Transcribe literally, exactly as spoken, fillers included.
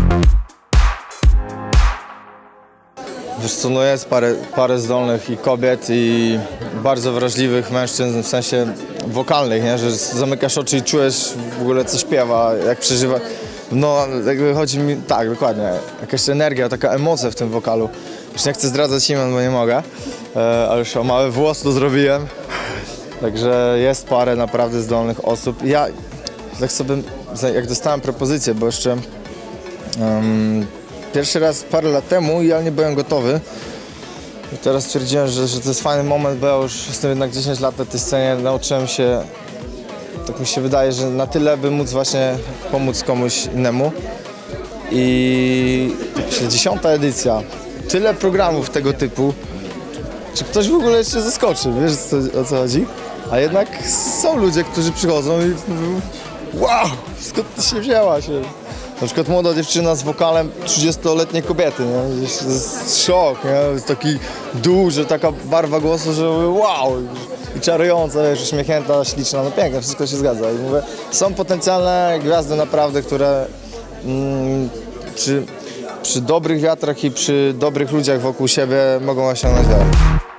Wiesz co, no jest parę, parę zdolnych i kobiet, i bardzo wrażliwych mężczyzn, w sensie wokalnych, nie? Że zamykasz oczy i czujesz w ogóle, co śpiewa, jak przeżywa. No jakby chodzi mi, tak, dokładnie, jakaś energia, taka emocja w tym wokalu. Już nie chcę zdradzać imion, bo nie mogę, ale już o mały włos to zrobiłem. Także jest parę naprawdę zdolnych osób. Ja tak sobie, jak dostałem propozycję, bo jeszcze um, pierwszy raz parę lat temu ja nie byłem gotowy. I teraz stwierdziłem, że, że to jest fajny moment, bo ja już jestem jednak dziesięć lat na tej scenie, nauczyłem się, tak mi się wydaje, że na tyle, by móc właśnie pomóc komuś innemu. I dziesiąta edycja, tyle programów tego typu, czy ktoś w ogóle jeszcze zaskoczy, wiesz co, o co chodzi? A jednak są ludzie, którzy przychodzą i mówią, wow, skąd ty się wzięła się? Na przykład młoda dziewczyna z wokalem trzydziestoletniej kobiety, nie? To jest szok, nie? Jest taki duży, taka barwa głosu, że mówię, wow, i czarująca, wiesz, uśmiechnięta, śliczna, no piękne, wszystko się zgadza. I mówię, są potencjalne gwiazdy naprawdę, które mm, przy, przy dobrych wiatrach i przy dobrych ludziach wokół siebie mogą osiągnąć wiele.